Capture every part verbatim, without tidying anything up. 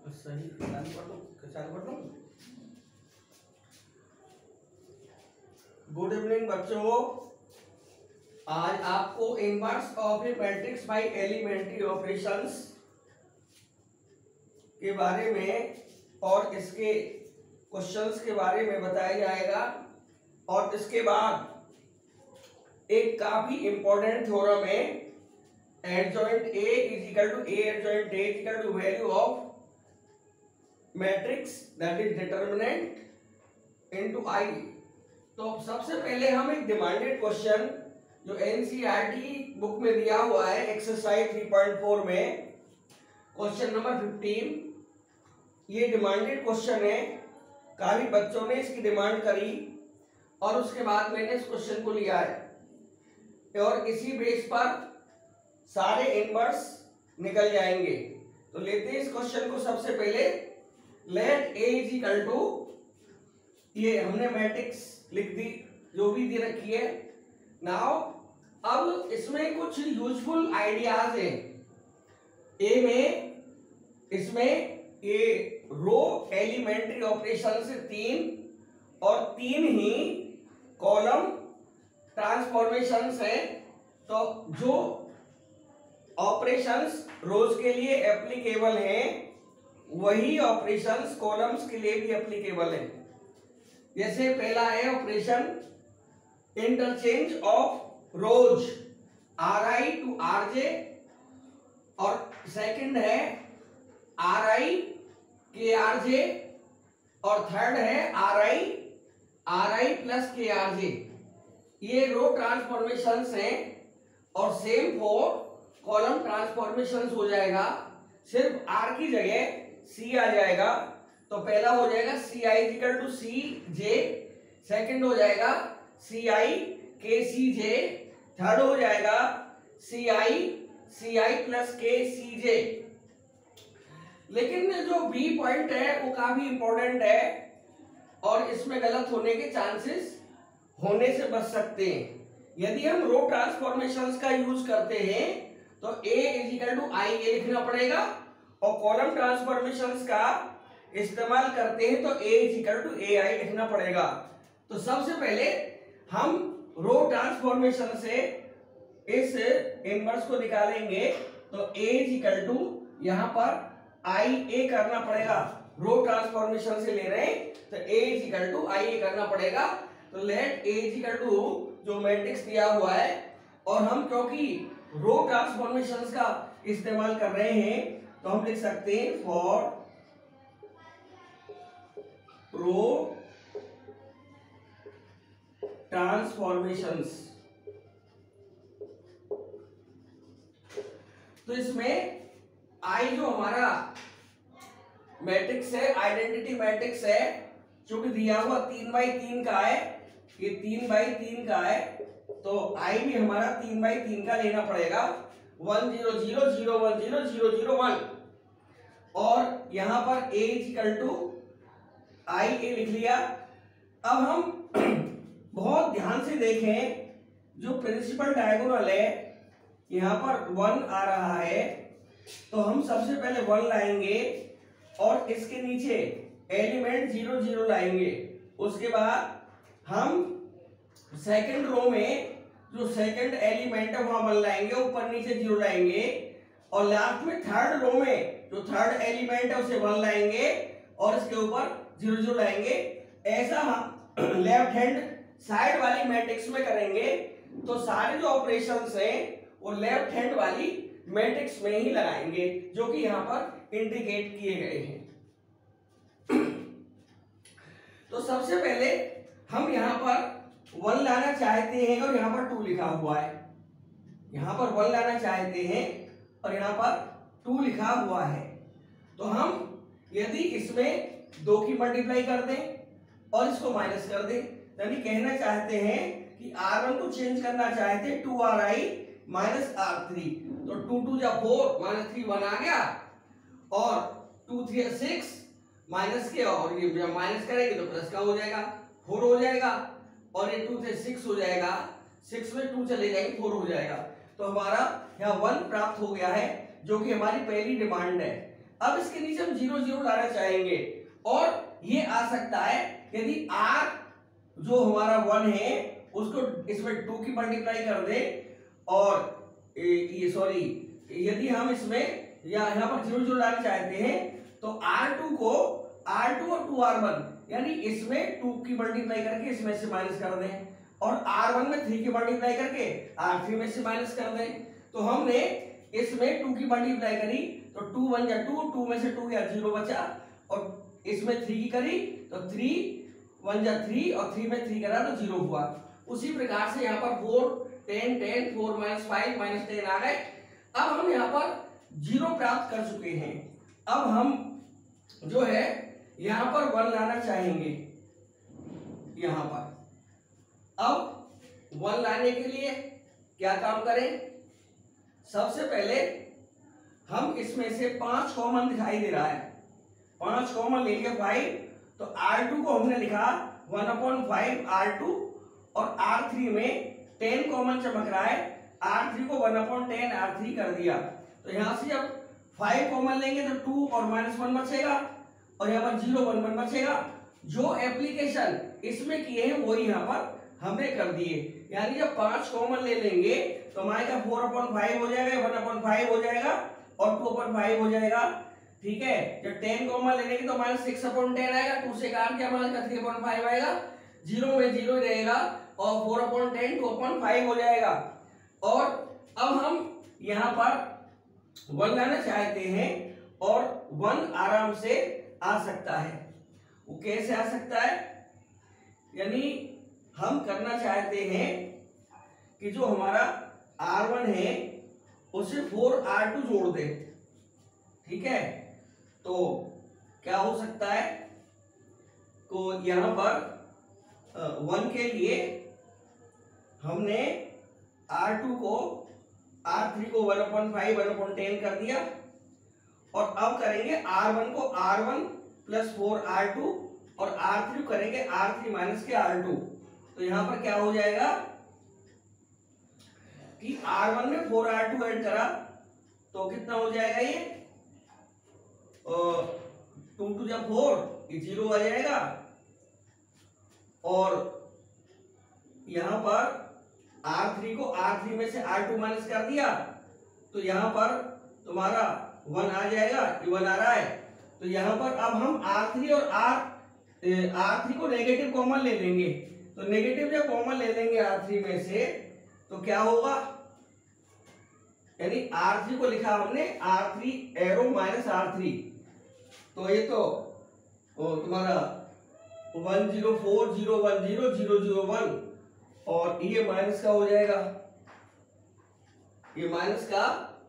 सही चालू कर लो चालू कर लो। गुड इवनिंग बच्चों, आज आपको inverse of a matrix by elementary operations के बारे में और इसके क्वेश्चंस के बारे में बताया जाएगा। और इसके बाद एक काफी इंपॉर्टेंट थ्योरम है, adjoint A is equal to A adjoint A is equal to value of matrix that is determinant into I. तो सबसे पहले हम एक डिमांडेड क्वेश्चन जो एनसीईआरटी बुक में दिया हुआ है एक्सरसाइज थ्री पॉइंट फोर में क्वेश्चन नंबर फिफ्टीन, ये डिमांडेड क्वेश्चन है। काफी बच्चों ने इसकी डिमांड करी और उसके बाद मैंने इस क्वेश्चन को लिया है और इसी बेस पर सारे इनवर्स निकल जाएंगे। तो लेते हैं इस क्वेश्चन को। सबसे पहले let A is equal to, ये हमने मैट्रिक्स लिख दी जो भी दे रखी है। नाउ अब इसमें कुछ यूजफुल आइडियाज हैं। ए में इसमें ये रो एलिमेंट्री ऑपरेशन से तीन और तीन ही कॉलम ट्रांसफॉर्मेशंस हैं। तो जो ऑपरेशंस रोज के लिए एप्लीकेबल हैं वही ऑपरेशंस कॉलम्स के लिए भी एप्लीकेबल हैं। जैसे पहला है operation interchange of rows, R I to R J, और सेकंड है आर आई के आर जे, और थर्ड है R I R I plus K R J. ये रो ट्रांसफॉर्मेशंस हैं और सेम फॉर कॉलम ट्रांसफॉर्मेशंस हो जाएगा, सिर्फ आर की जगह सी आ जाएगा। तो पहला हो जाएगा C I equal to C J, second हो जाएगा सी आई के सी जे, थर्ड हो जाएगा सी आई सी आई प्लस के सी जे। लेकिन जो बी पॉइंट है वो काफी इंपॉर्टेंट है और इसमें गलत होने के चांसेस होने से बच सकते हैं। यदि हम रो ट्रांसफॉर्मेशंस का यूज करते हैं तो A is equal to I A लिखना पड़ेगा, और कॉलम ट्रांसफॉर्मेशंस का इस्तेमाल करते हैं तो A is equal to A I लिखना पड़ेगा। तो सबसे पहले हम रो ट्रांसफॉर्मेशन से इस इनवर्स को निकालेंगे। तो ए इज इक्वल टू यहां पर आई ए करना पड़ेगा, रो ट्रांसफॉर्मेशन से ले रहे हैं तो A is equal to I A करना पड़ेगा। तो let A is equal to जो मैट्रिक्स दिया हुआ है, और हम क्योंकि रो ट्रांसफॉर्मेशंस का इस्तेमाल कर रहे हैं तो हम लिख सकते हैं फॉर रो ट्रांसफॉर्मेशंस। तो इसमें आई जो हमारा मैट्रिक्स है, आइडेंटिटी मैट्रिक्स है, जो कि दिया हुआ तीन बाई तीन का है, ये तीन बाई तीन का है, तो आई भी हमारा तीन बाई तीन का लेना पड़ेगा। One zero zero zero one zero zero zero one, और यहां पर A is equal to I A लिख लिया। अब हम बहुत ध्यान से देखें, जो प्रिंसिपल डायगोनल है यहां पर वन आ रहा है, तो हम सबसे पहले वन लाएंगे और इसके नीचे एलिमेंट जीरो जीरो लाएंगे। उसके बाद हम सेकंड रो में जो सेकंड एलिमेंट है वहां वन लाएंगे, ऊपर नीचे जीरो लाएंगे, और लास्ट में थर्ड रो में जो थर्ड एलिमेंट है उसे वन लाएंगे और इसके ऊपर जीरो जीरो लाएंगे। ऐसा हम लेफ्ट हैंड साइड वाली मैट्रिक्स में करेंगे तो सारे जो ऑपरेशंस हैं वो लेफ्ट हैंड वाली मैट्रिक्स में ही लगाएंगे, जो कि यहां पर इंडिकेट किए गए हैं। तो सबसे पहले हम यहां पर वन लाना चाहते हैं और यहां पर टू लिखा हुआ है, यहां पर वन लाना चाहते हैं और यहां पर टू लिखा हुआ है। तो हम यदि इसमें दो की मल्टीप्लाई कर दें और इसको माइनस कर दें, यानी कहना चाहते हैं कि आर वन को चेंज करना चाहते हैं two R I minus R three. तो टू टू जा फोर, माइनस थ्री वन आ गया, और टू थ्री सिक्स, माइनस के और ये माइनस करेंगे तो प्लस का हो जाएगा, फोर हो जाएगा, और ये टू से सिक्स हो जाएगा, सिक्स में टू चले जाएंगे फोर हो जाएगा। तो हमारा यहाँ वन प्राप्त हो गया है, जो कि हमारी पहली डिमांड है। अब इसके नीचे हम जीरो जीरो लाना चाहेंगे और ये आ सकता है यदि r जो हमारा वन है उसको इसमें टू की मल्टीप्लाई कर दे और ये सॉरी यदि हम इसमें या यहाँ पर जीरो जीरो लाना चाहते हैं तो आर टू को आर टू और टू आर वन यानी इसमें टू की मल्टीप्लाई करके इसमें से माइनस कर दें और आर वन में थ्री की मल्टीप्लाई करके आर थ्री में से माइनस कर दें। तो हमने इसमें टू की मल्टीप्लाई करी तो टू वन या टू, टू में से टू गया जीरो बचा और इसमें थ्री की करी तो थ्री वन या थ्री और थ्री में थ्री करा तो जीरो हुआ। उसी प्रकार से यहाँ पर four ten ten four minus five minus ten आ गए। अब हम यहाँ पर जीरो प्राप्त कर चुके हैं। अब हम जो है यहाँ पर वन लाना चाहेंगे यहाँ पर। अब वन लाने के लिए क्या काम करें, सबसे पहले हम इसमें से पांच कॉमन दिखाई दे रहा है, पांच कॉमन ले लिया फाइव, तो आर टू को हमने लिखा one upon five R two और आर थ्री में टेन कॉमन चमक रहा है, आर थ्री को one upon ten R three कर दिया। तो यहां से जब फाइव कॉमन लेंगे तो टू और माइनस वन बचेगा और यहाँ पर जीरो वन वन बचेगा। जो एप्लीकेशन इसमें किए हैं वही यहाँ पर हमने कर दिए। यानी जब पांच कॉमन ले लेंगे तो हमारे का फोर अपॉन फाइव हो जाएगा, वन अपॉन फाइव हो जाएगा और टू अपॉन फाइव हो जाएगा। ठीक है, जब टेन कॉमन ले लेंगे तो हमारे सिक्स अपॉन टेन आएगा, टू से काट के हमारे का थ्री अपॉन फाइव आएगा, जीरो में जीरो रहेगा और four upon ten two upon five हो जाएगा। और अब हम यहाँ पर वन लाना चाहते हैं और वन आराम से आ सकता है। वो कैसे आ सकता है, यानी हम करना चाहते हैं कि जो हमारा आर वन है उसे फोर आर टू जोड़ दे। ठीक है, तो क्या हो सकता है, तो यहां पर वन के लिए हमने आर टू को आर थ्री को one upon five one upon ten कर दिया और अब करेंगे आर वन को R one plus four R two और आर थ्री करेंगे R three minus K R two. तो यहां पर क्या हो जाएगा कि आर वन में फोर आर टू ऐड करा तो कितना हो जाएगा, ये टू टू जब फोर ये जीरो आ जाएगा और यहां पर आर थ्री को आर थ्री में से आर टू माइनस कर दिया तो यहां पर तुम्हारा वन आ जाएगा, ये वन आ रहा है। तो यहां पर अब हम आर थ्री और आर आर थ्री को नेगेटिव कॉमन ले लेंगे, तो नेगेटिव जब कॉमन ले लेंगे आर थ्री में से तो क्या होगा, यानी आर थ्री को लिखा हमने R three arrow minus R three, तो ये तो तुम्हारा one zero four zero one zero zero zero one और ये माइनस का हो जाएगा, ये माइनस का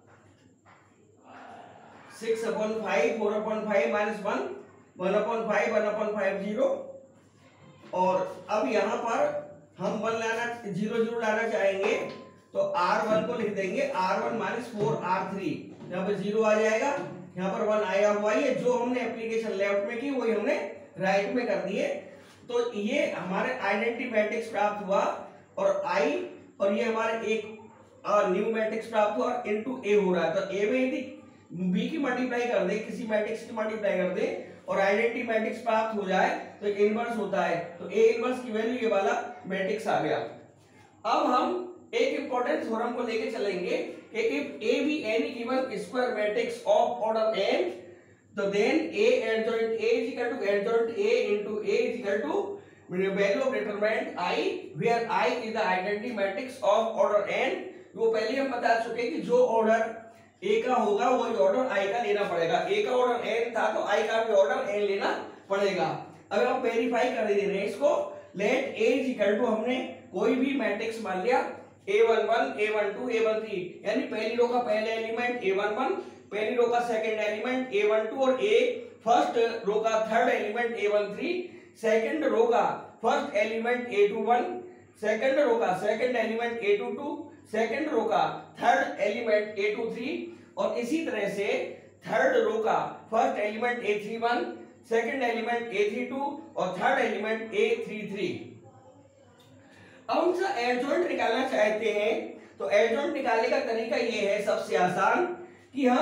six upon five four upon five minus one one upon five one upon five zero. और अब यहाँ पर हम वन लाना जीरो जीरो लाना चाहेंगे तो आर वन को लिख देंगे R one minus four R three, यहाँ पे जीरो आ जाएगा, यहाँ पर वन आया हुआ है। जो हमने एप्लीकेशन लेफ्ट में की वही हमने राइट में कर दिए। तो ये हमारे आइडेंटिटी मैट्रिक्स प्राप्त हुआ और आई और ये हमारे एक न्यू मैट्रिक्स प्राप्त हुआ और इनटू ए हो रहा है। तो ए में यदि बी की मल्टीप्लाई कर दे, किसी मैट्रिक्स की मल्टीप्लाई कर दे और आइडेंटिटी मैट्रिक्स प्राप्त हो जाए तो एक इनवर्स होता है, तो ए इनवर्स की वैल्यू ये वाला मैट्रिक्स आ गया। अब हम एक इंपॉर्टेंट थ्योरम को लेके चलेंगे कि if A be any given square matrix of order n तो then a adjoint a is equal to adjoint a into a is equal to value of determinant i where i is the identity matrix of order n। वो पहले हम बता चुके कि जो order a का होगा वही ऑर्डर i का लेना पड़ेगा। a का ऑर्डर n था तो i का भी ऑर्डर n लेना पड़ेगा। अब हम वेरीफाई कर दे रहे हैं इसको, let a is equal to हमने कोई भी मैट्रिक्स मान लिया A one one A one two A one three, यानी पहली रो का पहले एलिमेंट ए वन वन, पहली रो का second element A one two और ए फर्स्ट रो का third element A one three, second row का first element A two one, second row का second element A two two, second row का third element A two three और इसी तरह से third row का first element A three one, second element A three two और third element A three three. अब हम एडजॉइंट निकालना चाहते हैं तो एडजॉइंट निकालने का तरीका ये है सबसे आसान कि हम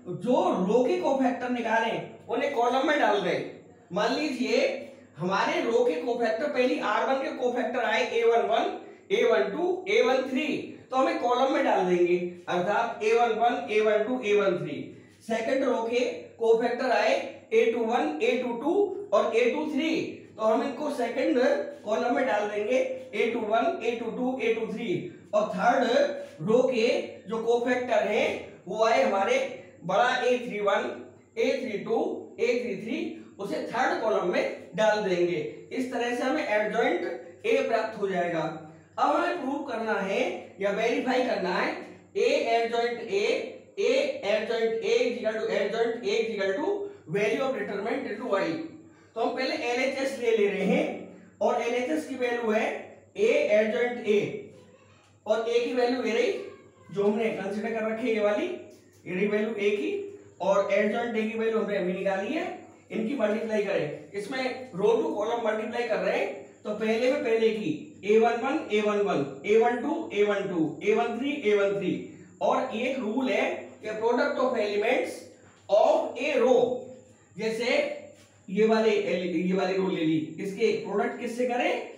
जो रो के कोफैक्टर निकाले उन्हें कॉलम में डाल रहे। मान लीजिए हमारे रो के कोफैक्टर पहली आर वन के कोफैक्टर आए A one one, A one two, A one three, तो हमें कॉलम में डाल देंगे, अर्थात A one one, A one two, A one three. Second row के कोफैक्टर आए A two one, A two two और ए टू थ्री, तो हम इनको सेकंड कॉलम में डाल देंगे A two one, A two two, A two three. और थर्ड रो के जो कोफैक्टर हैं वो आए हमारे बड़ा A three one, A three two, A three three, उसे थर्ड कॉलम में डाल देंगे। इस तरह से हमें एडजॉइंट ए प्राप्त हो जाएगा। अब हमें प्रूव करना है या वेरीफाई करना है A adjoint A, A adjoint A equal to adjoint A equal to value of determinant into Y. तो हम पहले एलएचएस ले ले रहे हैं और एलएचएस की वैल्यू है ए एडजॉइंट ए और ए की वैल्यू ये रही जो हमने कंसीडर कर रखी है, ये वाली ये रही वैल्यू ए की, और एडजॉइंट ए की वैल्यू हमने अभी निकाली है। इनकी मल्टीप्लाई करें, इसमें रो टू कॉलम मल्टीप्लाई कर रहे हैं, तो पहले में पहले की A one one, A one one, A one two, A one two, A one three, A one three. और एक रूल है कि product of elements of a row, जैसे ये वाले ये वाली रो ले ली, इसके प्रोडक्ट किससे करें,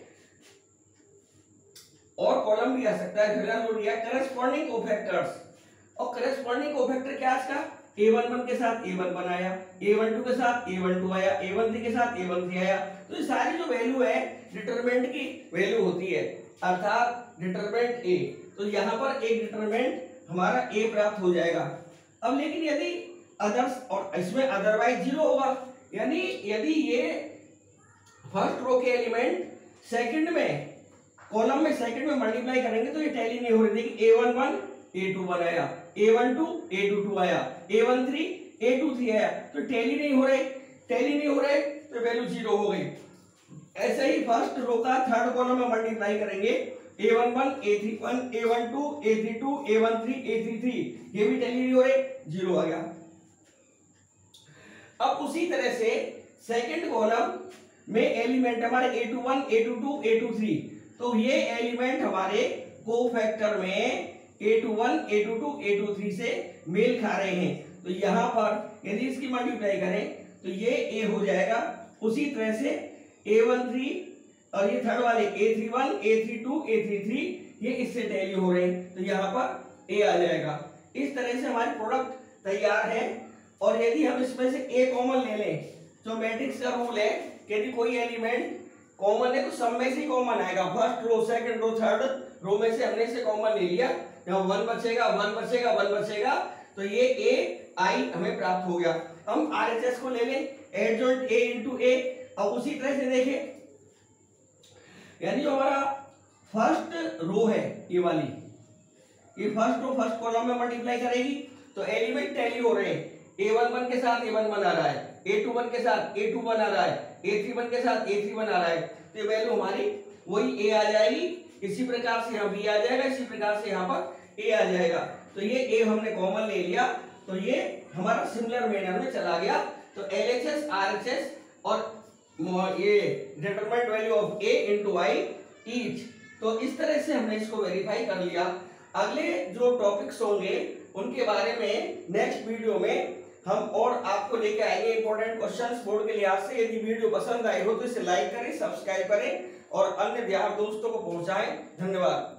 और कॉलम भी आ सकता है, पहला रो लिया करस्पॉन्डिंग कोफैक्टर्स, और करस्पॉन्डिंग कोफैक्टर क्या इसका ए वन वन के साथ ए वन वन आया, ए वन टू के साथ ए वन टू आया, ए वन थ्री के साथ ए वन थ्री आया। तो ये सारी जो वैल्यू है डिटरमिनेंट की वैल्यू होती है, अर्थात डिटरमिनेंट ए। तो यहाँ पर एक डिटरमिनेंट हमारा ए प्राप्त हो जाएगा। अब लेकिन यदि अदर्स और इसमें अदरवाइज जीरो होगा, यानी यदि ये फर्स्ट रो के एलिमेंट सेकंड में कॉलम में सेकंड में मल्टीप्लाई करेंगे तो ये टैली नहीं हो रही। देखिए A one one, A two one आया, A one two, A two two आया, A one three, A two three आया, तो टैली नहीं हो रहे, टैली नहीं हो रहे तो वैल्यू जीरो हो गई। ऐसे ही फर्स्ट रो का थर्ड कॉलम में मल्टीप्लाई करेंगे, A one one, A three one, A one two, A three two, A one three, A three three, ये भी टैली नहीं हो रहे, जीरो आ गया। अब उसी तरह से सेकंड कॉलम में एलिमेंट हमारे A two one, A two two, A two three, तो ये एलिमेंट हमारे कोफैक्टर में A two one, A two two, A two three से मेल खा रहे हैं। तो यहां पर यदि इसकी मल्टीप्लाई करें तो ये ए हो जाएगा। उसी तरह से ए वन थ्री और ये थर्ड वाले A three one, A three two, A three three, ये इससे टैली हो रहे हैं, तो यहाँ पर ए आ जाएगा। इस तरह से हमारी प्रोडक्ट तैयार है। और यदि हम इसमें से ए कॉमन ले लें, जो मैट्रिक्स का रूल है कि यदि कोई एलिमेंट कॉमन है तो सब में से कॉमन आएगा, first row, second row, third row में से हमने से कॉमन ले लिया, यहाँ वन बचेगा, वन बचेगा, वन बचेगा, तो ये ए आई हमें प्राप्त हो गया। हम आरएचएस को ले लें, एडजॉइंट ए इनटू ए। अब उसी तरह से देखें, यानी जो हमारा फर्स्ट रो है ये वाली, ये फर्स्ट रो फर्स्ट कॉलम में मल्टीप्लाई करेगी तो एलिमेंट टैली हो रहे हैं, ए वन वन के साथ ए वन वन आ रहा है, ए टू वन के साथ ए टू वन आ रहा है, ए थ्री वन के साथ ए थ्री वन आ रहा है, तो ये वैल्यू हमारी वही ए आ जाएगी। इसी प्रकार से यहाँ बी आ जाएगा, इसी प्रकार से यहाँ पर ए आ जाएगा। तो ये ए हमने कॉमन ले लिया, तो ये हमारा सिमिलर मैनर में चला गया। तो एलएचएस, आरएचएस और ये determinant value of A into I each. तो इस तरह से हमने इसको वेरीफाई कर लिया। अगले जो टॉपिक्स होंगे उनके बारे में नेक्स्ट वीडियो में हम और आपको लेके आएंगे इंपॉर्टेंट क्वेश्चंस बोर्ड के लिहाज से। यदि वीडियो पसंद आई हो तो इसे लाइक करें, सब्सक्राइब करें और अन्य यार दोस्तों को पहुंचाएं। धन्यवाद।